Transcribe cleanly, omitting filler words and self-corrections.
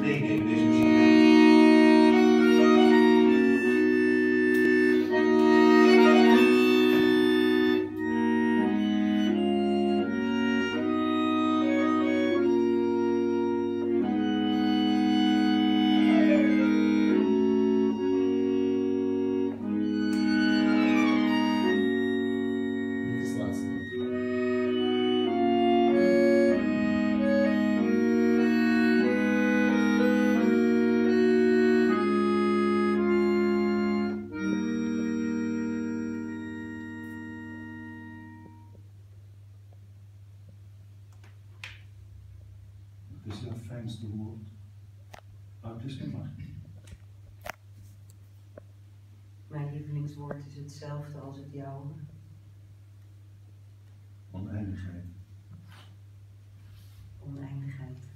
spreken in deze muziek. Het is jouw fijnste woord. Houd dus in macht. Mijn lievelingswoord is hetzelfde als het jouwe. Oneindigheid. Oneindigheid.